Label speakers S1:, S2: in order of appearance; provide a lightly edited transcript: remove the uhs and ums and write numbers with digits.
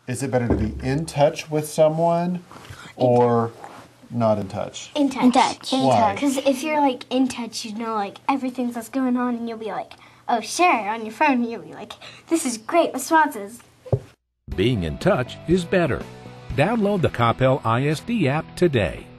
S1: Is it better to be in touch with someone or not in touch?
S2: In touch.
S3: In touch.
S1: Why?
S2: Because if you're like in touch, you know like everything that's going on, and you'll be like, oh, share on your phone. And you'll be like, this is great responses.
S4: Being in touch is better. Download the Coppell ISD app today.